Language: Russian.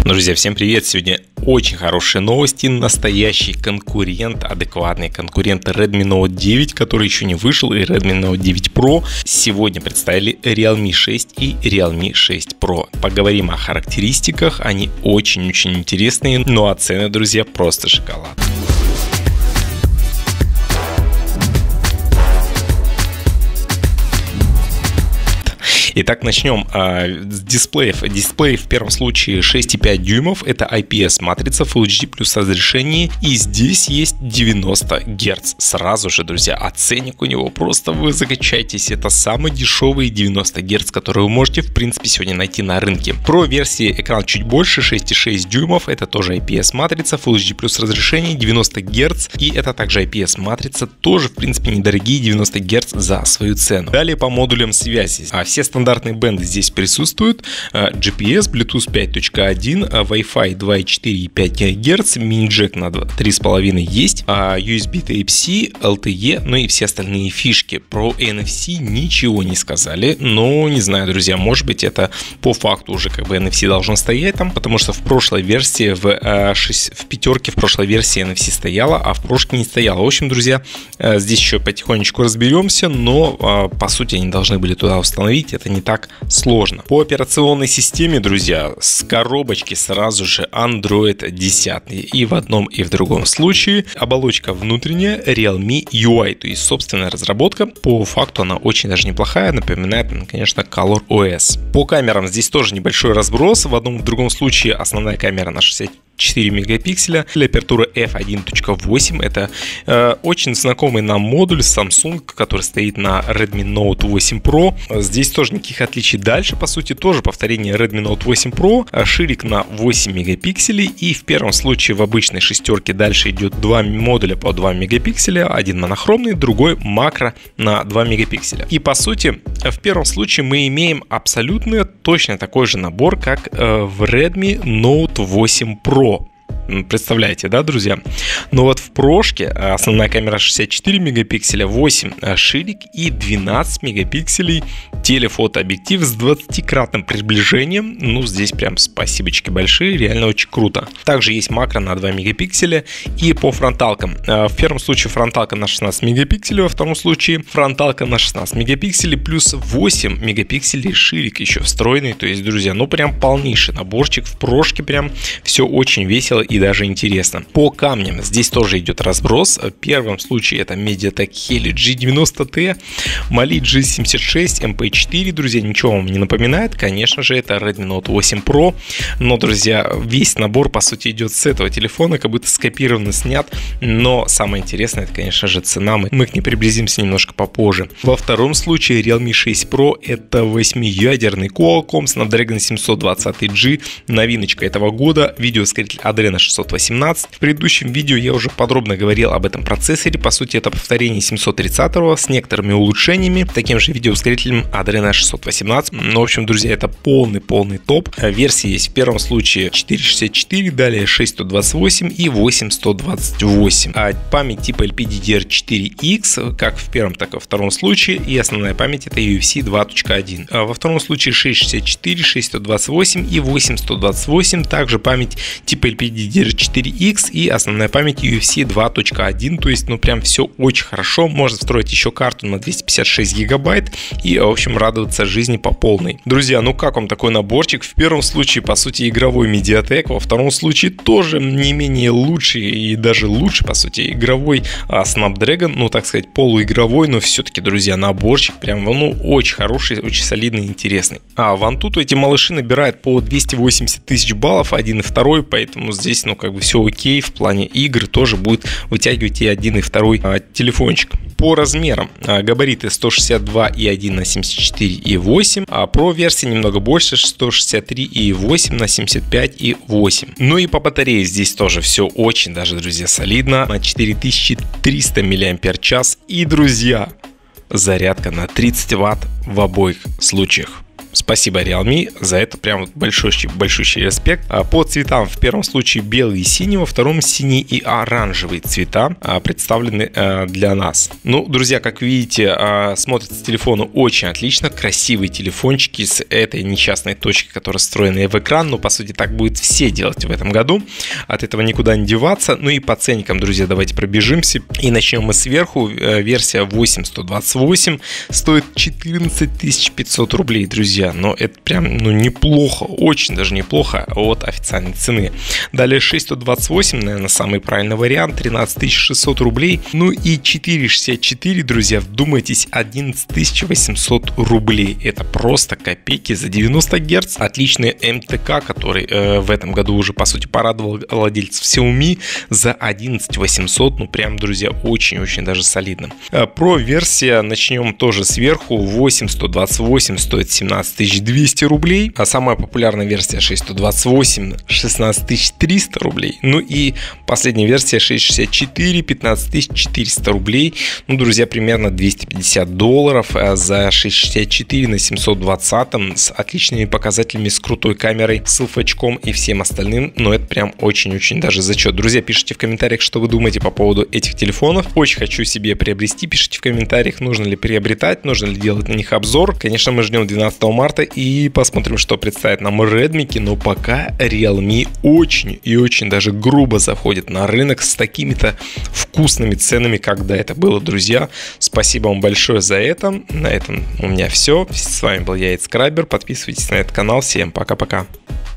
Друзья, всем привет! Сегодня очень хорошие новости. Настоящий конкурент, адекватный конкурент Redmi Note 9, который еще не вышел, и Redmi Note 9 Pro. Сегодня представили Realme 6 и Realme 6 Pro. Поговорим о характеристиках, они очень-очень интересные, ну а цены, друзья, просто шоколад. Итак, начнем с дисплеев. Дисплей в первом случае 6,5 дюймов, это IPS матрица Full HD плюс разрешение, и здесь есть 90 Гц. Сразу же, друзья, ценник у него просто вы закачаетесь, это самый дешевый 90 Гц, который вы можете в принципе сегодня найти на рынке. Pro версии экран чуть больше, 6,6 дюймов, это тоже IPS матрица Full HD плюс разрешение, 90 Гц, и это также IPS матрица, тоже в принципе недорогие 90 Гц за свою цену. Далее по модулям связи. Все стандартные бенды здесь присутствуют: GPS, Bluetooth 5.1, Wi-Fi 2.4 и 5 ГГц, мини-джек на 3.5 есть, USB Type-C, LTE, ну и все остальные фишки. Про NFC ничего не сказали, но не знаю, друзья, может быть это по факту уже как бы NFC должно стоять там, потому что в прошлой версии, в пятерке в прошлой версии NFC стояла, а в прошке не стояла. В общем, друзья, здесь еще потихонечку разберемся, но по сути они должны были туда установить, это не так сложно. По операционной системе, друзья, с коробочки сразу же Android 10. И в одном, и в другом случае оболочка внутренняя Realme UI, то есть собственная разработка. По факту она очень даже неплохая, напоминает, конечно, ColorOS. По камерам здесь тоже небольшой разброс. В одном и в другом случае основная камера на 64 мегапикселя, апертура f1.8, это очень знакомый нам модуль Samsung, который стоит на Redmi Note 8 Pro. Здесь тоже никаких отличий. Дальше, по сути, тоже повторение Redmi Note 8 Pro, ширик на 8 мегапикселей, и в первом случае в обычной шестерке дальше идет два модуля по 2 мегапикселя, один монохромный, другой макро на 2 мегапикселя. И по сути, в первом случае мы имеем абсолютно точно такой же набор, как в Redmi Note 8 Pro. Представляете, да, друзья? Но вот в прошке основная камера 64 мегапикселя, 8 ширик и 12 мегапикселей телефотообъектив с 20-кратным приближением. Ну, здесь прям спасибочки большие, реально очень круто. Также есть макро на 2 мегапикселя. И по фронталкам. В первом случае фронталка на 16 мегапикселей, во втором случае фронталка на 16 мегапикселей плюс 8 мегапикселей ширик еще встроенный. То есть, друзья, ну прям полнейший наборчик. В прошке прям все очень весело и даже интересно. По камням здесь тоже идет разброс. В первом случае это MediaTek Helio G90T, Mali G76, MP4, друзья, ничего вам не напоминает. Конечно же, это Redmi Note 8 Pro. Но, друзья, весь набор, по сути, идет с этого телефона, как будто скопирован и снят. Но самое интересное, это, конечно же, цена. Мы к ней приблизимся немножко попозже. Во втором случае Realme 6 Pro это 8-ядерный Qualcomm Snapdragon 720G, новиночка этого года, видеоускоритель Adreno 618. В предыдущем видео я уже подробно говорил об этом процессоре. По сути, это повторение 730 с некоторыми улучшениями, таким же видеоускорителем Adreno 618. Ну, в общем, друзья, это полный топ. Версии есть в первом случае 464, далее 6128 и 8128. Память типа LPDDR4X, как в первом, так и во втором случае. И основная память это UFC 2.1. Во втором случае 664, 6128 и 8128. Также память типа LPDDR4X и основная память UFC 2.1. То есть, ну прям все очень хорошо. Можно встроить еще карту на 256 гигабайт и, в общем, радоваться жизни по полной. Друзья, ну как вам такой наборчик? В первом случае, по сути, игровой MediaTek, во втором случае тоже не менее лучший и даже лучше, по сути, игровой Snapdragon, ну так сказать, полуигровой, но все-таки, друзья, наборчик прям, ну, очень хороший, очень солидный, интересный. В Antutu эти малыши набирают по 280 тысяч баллов, один и второй, поэтому здесь, ну, как бы все окей, в плане игр тоже будет вытягивать и один, и второй телефончик. По размерам габариты 162,1 на 74,8, а Pro версии немного больше, 163,8 на 75,8. Ну и по батарее здесь тоже все очень даже, друзья, солидно, на 4300 мАч. И, друзья, зарядка на 30 Вт в обоих случаях. С Спасибо Realme за это, прям большущий респект. По цветам в первом случае белый и синий, во втором синий и оранжевый цвета представлены для нас. Ну, друзья, как видите, смотрится телефон очень отлично, красивые телефончики с этой несчастной точкой, которая встроена в экран, но по сути так будет все делать в этом году, от этого никуда не деваться. Ну и по ценникам, друзья, давайте пробежимся и начнем мы сверху. Версия 8128 стоит 14 500 рублей, друзья, но это прям, ну, неплохо, очень даже неплохо от официальной цены. Далее 6128, наверное, самый правильный вариант, 13 600 рублей. Ну и 464, друзья, вдумайтесь, 11 800 рублей. Это просто копейки за 90 Гц. Отличный МТК, который в этом году уже, по сути, порадовал владельцев Xiaomi за 11 800. Ну, прям, друзья, очень-очень даже солидно. Про версия начнем тоже сверху. 8128 стоит 17 200 рублей. А самая популярная версия 6128 16 300 рублей. Ну и последняя версия 664 15 400 рублей. Ну, друзья, примерно $250 за 664 на 720 с отличными показателями, с крутой камерой, с селфачком и всем остальным. Но это прям очень-очень даже зачет. Друзья, пишите в комментариях, что вы думаете по поводу этих телефонов. Очень хочу себе приобрести. Пишите в комментариях, нужно ли приобретать, нужно ли делать на них обзор. Конечно, мы ждем 12 марта и посмотрим, что представит нам Redmi. Но пока Realme очень и очень даже грубо заходит на рынок с такими-то вкусными ценами, как до это было, друзья. Спасибо вам большое за это. На этом у меня все. С вами был я, Эдскрайбер. Подписывайтесь на этот канал. Всем пока-пока.